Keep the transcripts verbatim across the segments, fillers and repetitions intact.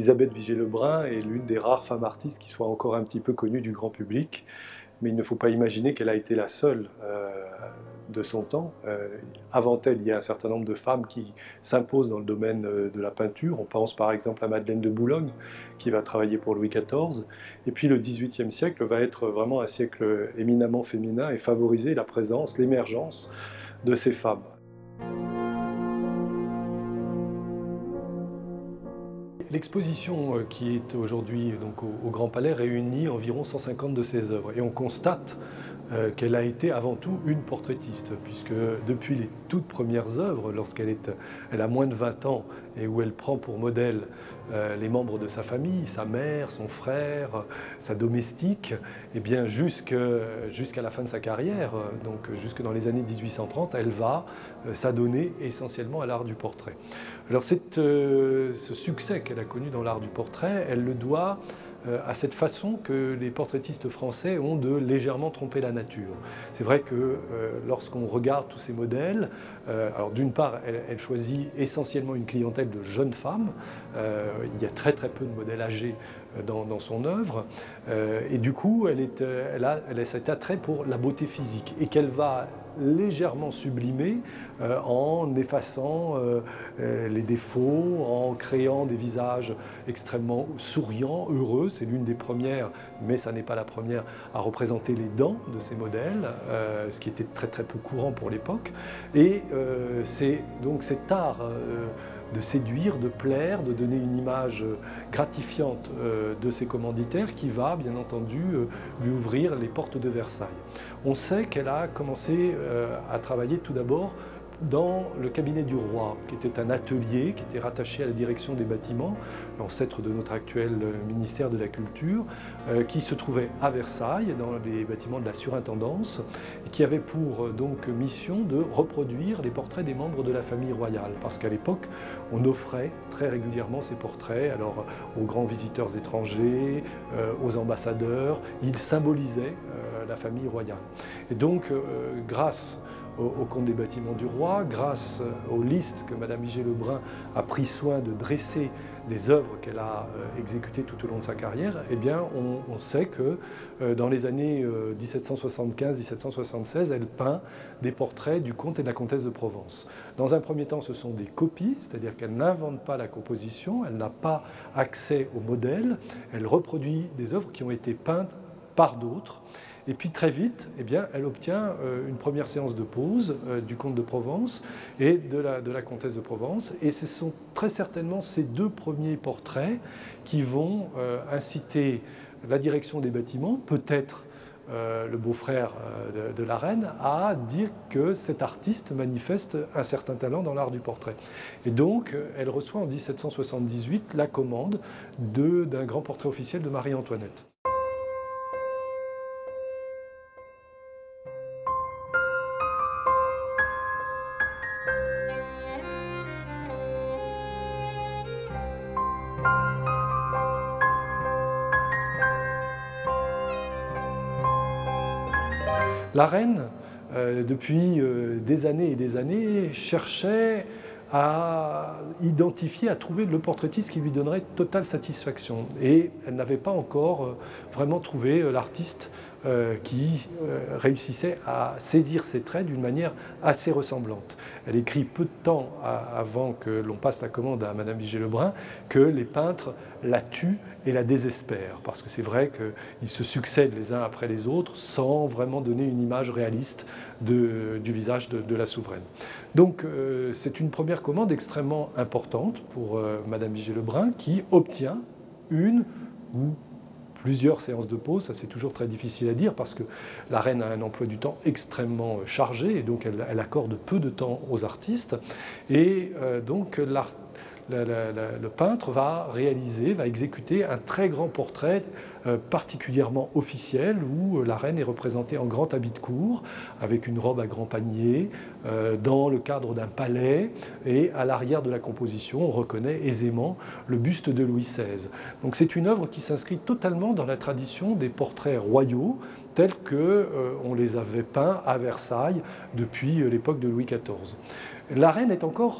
Élisabeth Vigée-Lebrun est l'une des rares femmes artistes qui soit encore un petit peu connue du grand public, mais il ne faut pas imaginer qu'elle a été la seule euh, de son temps. Euh, avant elle, il y a un certain nombre de femmes qui s'imposent dans le domaine de la peinture. On pense par exemple à Madeleine de Boulogne, qui va travailler pour Louis quatorze. Et puis le dix-huitième siècle va être vraiment un siècle éminemment féminin et favoriser la présence, l'émergence de ces femmes. L'exposition qui est aujourd'hui donc au, au Grand Palais réunit environ cent cinquante de ses œuvres et on constate euh, qu'elle a été avant tout une portraitiste, puisque depuis les toutes premières œuvres, lorsqu'elle est, elle a moins de vingt ans et où elle prend pour modèle euh, les membres de sa famille, sa mère, son frère, sa domestique, et bien jusqu'à la fin de sa carrière, donc jusque dans les années mille huit cent trente, elle va euh, s'adonner essentiellement à l'art du portrait. Alors cette, euh, ce succès qu'elle a connu dans l'art du portrait, elle le doit euh, à cette façon que les portraitistes français ont de légèrement tromper la nature. C'est vrai que euh, lorsqu'on regarde tous ces modèles, euh, alors d'une part, elle, elle choisit essentiellement une clientèle de jeunes femmes. Euh, il y a très très peu de modèles âgés dans, dans son œuvre. Euh, et du coup, elle, est, elle, a, elle a cet attrait pour la beauté physique et qu'elle va légèrement sublimer euh, en effaçant euh, euh, les défauts, en créant des visages extrêmement souriants, heureux. C'est l'une des premières, mais ça n'est pas la première, à représenter les dents de ces modèles, euh, ce qui était très très peu courant pour l'époque. Et euh, c'est donc cet art euh, de séduire, de plaire, de donner une image gratifiante euh, de ses commanditaires qui va, bien entendu, euh, lui ouvrir les portes de Versailles. On sait qu'elle a commencé euh, à travailler tout d'abord dans le cabinet du roi, qui était un atelier qui était rattaché à la direction des bâtiments, l'ancêtre de notre actuel ministère de la Culture, euh, qui se trouvait à Versailles, dans les bâtiments de la surintendance, et qui avait pour donc mission de reproduire les portraits des membres de la famille royale, parce qu'à l'époque, on offrait très régulièrement ces portraits alors, aux grands visiteurs étrangers, euh, aux ambassadeurs. Ils symbolisaient euh, la famille royale. Et donc, euh, grâce au, au compte des bâtiments du roi, grâce aux listes que Madame Vigée-Lebrun a pris soin de dresser des œuvres qu'elle a euh, exécutées tout au long de sa carrière, eh bien, on, on sait que euh, dans les années euh, mille sept cent soixante-quinze mille sept cent soixante-seize, elle peint des portraits du comte et de la comtesse de Provence. Dans un premier temps, ce sont des copies, c'est-à-dire qu'elle n'invente pas la composition, elle n'a pas accès au modèle, elle reproduit des œuvres qui ont été peintes par d'autres. Et puis très vite, eh bien, elle obtient euh, une première séance de pose euh, du comte de Provence et de la, de la comtesse de Provence. Et ce sont très certainement ces deux premiers portraits qui vont euh, inciter la direction des bâtiments, peut-être euh, le beau-frère euh, de, de la reine, à dire que cet artiste manifeste un certain talent dans l'art du portrait. Et donc, euh, elle reçoit en mille sept cent soixante-dix-huit la commande d'un grand portrait officiel de Marie-Antoinette. La reine, euh, depuis euh, des années et des années, cherchait à identifier, à trouver le portraitiste qui lui donnerait totale satisfaction. Et elle n'avait pas encore euh, vraiment trouvé euh, l'artiste euh, qui euh, réussissait à saisir ses traits d'une manière assez ressemblante. Elle écrit peu de temps à, avant que l'on passe la commande à Madame Vigée-Lebrun que les peintres la tuent et la désespèrent, parce que c'est vrai qu'ils se succèdent les uns après les autres sans vraiment donner une image réaliste de, du visage de, de la souveraine. Donc euh, c'est une première commande extrêmement importante pour euh, Madame Vigée-Lebrun qui obtient une ou plusieurs séances de pause. Ça c'est toujours très difficile à dire parce que la reine a un emploi du temps extrêmement chargé et donc elle, elle accorde peu de temps aux artistes. Et euh, donc l'artiste Le, le, le peintre va réaliser, va exécuter un très grand portrait euh, particulièrement officiel où la reine est représentée en grand habit de cour avec une robe à grands paniers euh, dans le cadre d'un palais et à l'arrière de la composition on reconnaît aisément le buste de Louis seize. Donc c'est une œuvre qui s'inscrit totalement dans la tradition des portraits royaux tels qu'on euh, les avait peints à Versailles depuis l'époque de Louis quatorze. La reine est encore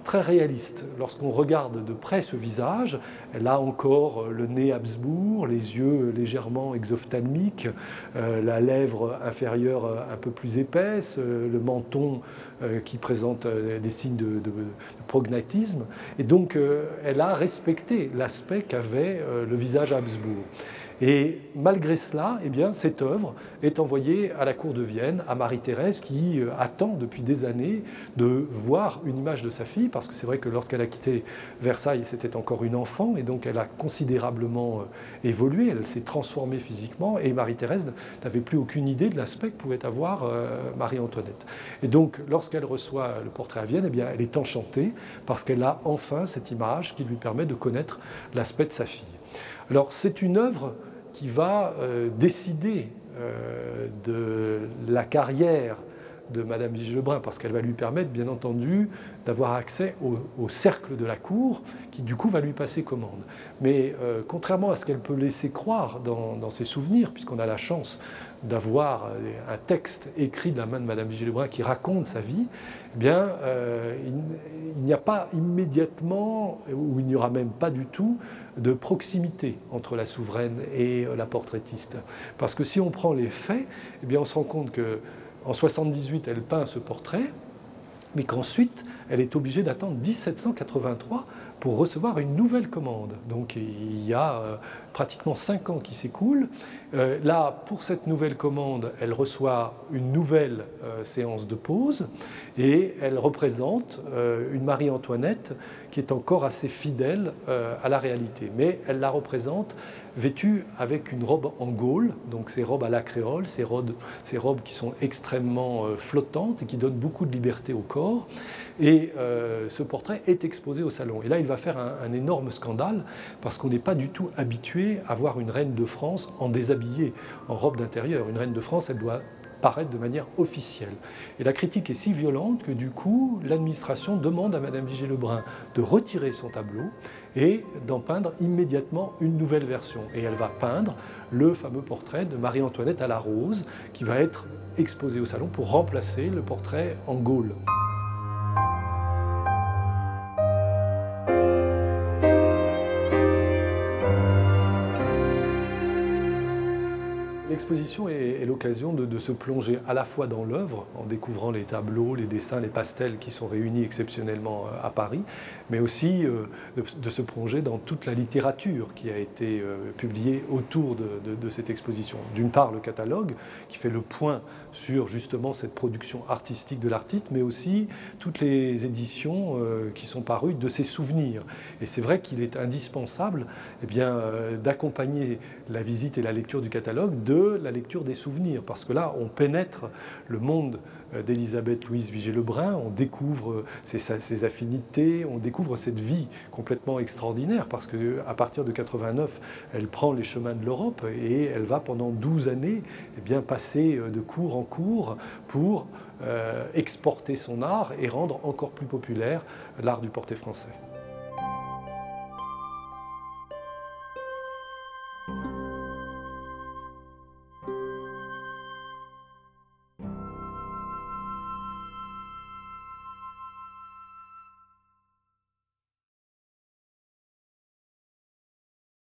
très réaliste. Lorsqu'on regarde de près ce visage, elle a encore le nez Habsbourg, les yeux légèrement exophtalmiques, euh, la lèvre inférieure un peu plus épaisse, euh, le menton euh, qui présente euh, des signes de, de, de prognatisme. Et donc, euh, elle a respecté l'aspect qu'avait euh, le visage Habsbourg. Et malgré cela, eh bien, cette œuvre est envoyée à la cour de Vienne, à Marie-Thérèse, qui euh, attend depuis des années de voir une image de sa fille, parce que c'est vrai que lorsqu'elle a quitté Versailles, c'était encore une enfant, et donc elle a considérablement euh, évolué, elle s'est transformée physiquement, et Marie-Thérèse n'avait plus aucune idée de l'aspect que pouvait avoir euh, Marie-Antoinette. Et donc, lorsqu'elle reçoit le portrait à Vienne, eh bien, elle est enchantée, parce qu'elle a enfin cette image qui lui permet de connaître l'aspect de sa fille. Alors, c'est une œuvre qui va euh, décider euh, de la carrière de Madame Vigée-Lebrun, parce qu'elle va lui permettre, bien entendu, d'avoir accès au, au cercle de la cour, qui du coup va lui passer commande. Mais euh, contrairement à ce qu'elle peut laisser croire dans, dans ses souvenirs, puisqu'on a la chance d'avoir un texte écrit de la main de Madame Vigée-Lebrun qui raconte sa vie, eh bien, euh, il, il n'y a pas immédiatement, ou il n'y aura même pas du tout, de proximité entre la souveraine et la portraitiste. Parce que si on prend les faits, eh bien, on se rend compte que en soixante-dix-huit, elle peint ce portrait, mais qu'ensuite, elle est obligée d'attendre mille sept cent quatre-vingt-trois pour recevoir une nouvelle commande. Donc il y a euh, pratiquement cinq ans qui s'écoulent. Euh, là, pour cette nouvelle commande, elle reçoit une nouvelle euh, séance de pose et elle représente euh, une Marie-Antoinette qui est encore assez fidèle euh, à la réalité. Mais elle la représente vêtue avec une robe en gaule, donc ces robes à la créole, ces robes, ces robes qui sont extrêmement euh, flottantes et qui donnent beaucoup de liberté au corps. Et euh, ce portrait est exposé au salon. Et là, il va faire un, un énorme scandale parce qu'on n'est pas du tout habitué à voir une reine de France en déshabillé, en robe d'intérieur. Une reine de France, elle doit paraître de manière officielle. Et la critique est si violente que du coup, l'administration demande à Madame Vigée-Lebrun de retirer son tableau et d'en peindre immédiatement une nouvelle version. Et elle va peindre le fameux portrait de Marie-Antoinette à la rose qui va être exposé au salon pour remplacer le portrait en gaule. L'exposition est, est l'occasion de, de se plonger à la fois dans l'œuvre, en découvrant les tableaux, les dessins, les pastels qui sont réunis exceptionnellement à Paris, mais aussi euh, de, de se plonger dans toute la littérature qui a été euh, publiée autour de, de, de cette exposition. D'une part, le catalogue, qui fait le point sur justement cette production artistique de l'artiste, mais aussi toutes les éditions euh, qui sont parues de ses souvenirs. Et c'est vrai qu'il est indispensable eh bien, euh, d'accompagner la visite et la lecture du catalogue de la lecture des souvenirs, parce que là, on pénètre le monde d'Élisabeth Louise Vigée-Lebrun, on découvre ses, ses affinités, on découvre cette vie complètement extraordinaire, parce qu'à partir de quatre-vingt-neuf, elle prend les chemins de l'Europe et elle va pendant douze années eh bien, passer de cours en cours pour euh, exporter son art et rendre encore plus populaire l'art du portrait français.